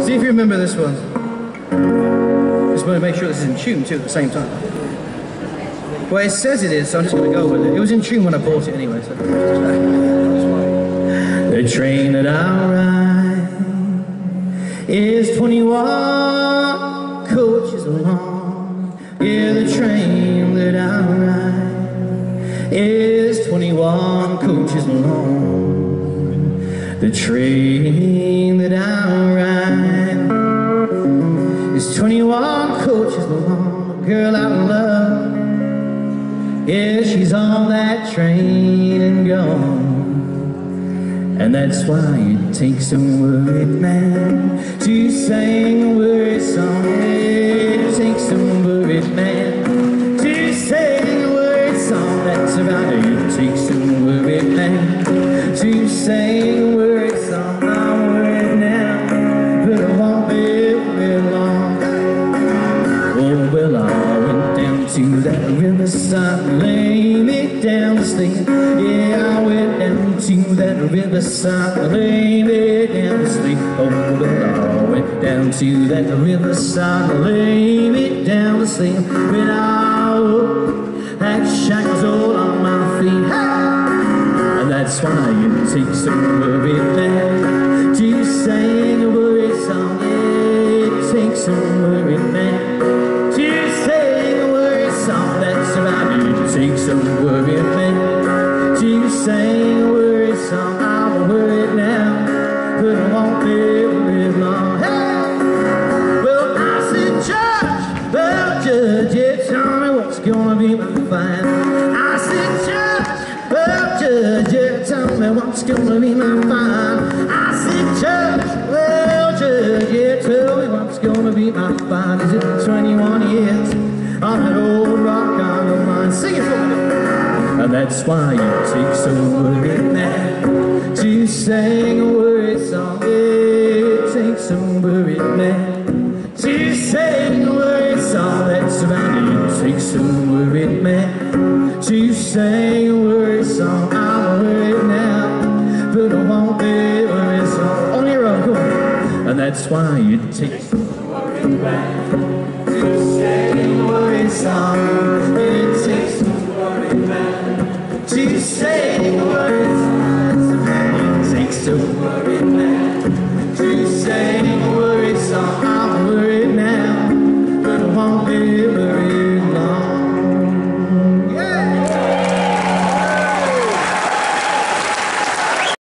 See if you remember this one. Just want to make sure this is in tune too at the same time. Well, it says it is, so I'm just going to go with it. It was in tune when I bought it anyway. So. The train that I ride is 21 coaches long. Yeah, the train that I ride is 21 coaches long. The train that I ride is 21 coaches long. The girl I love, yeah, she's on that train and gone. And that's why it takes a worried man to sing a worried song. It takes a worried man to sing a worried song. That's about it. It takes a worried man to sing a worried song. I'm worried now, but I won't be very long. Oh, well, I went down to that riverside, lay me down to sleep. Yeah, I went down to that riverside, lay me down to sleep. Oh, well, I went down to that riverside, lay me down to sleep. When I woke, that shackles all on my feet. And that's why it takes a worried man to sing a worried song. Yeah, it takes a worried man to sing a worried song. That's about it. It takes a worried man to sing a worried song. I'm worried now, but I won't be worried long. Hey! Well, I said, Judge, well, Judge, yeah, tell me what's gonna be my fine. I said, Judge, well, Judge, yeah, tell me what's gonna be my fine. I said, Judge, well, Judge, yeah, tell me what's gonna be my fine. Is it 21 years on that old rock on the line? Sing it for me. And that's why it takes a worried man to sing a worried song. It takes a worried man to sing a worried song. That's about it. It takes a worried man to sing a worried song. I'm worried now, but I won't be worried song. On your own, go on. And that's why it takes a worried man to sing a worried song. It takes a worried man to say the words. It takes a worried man.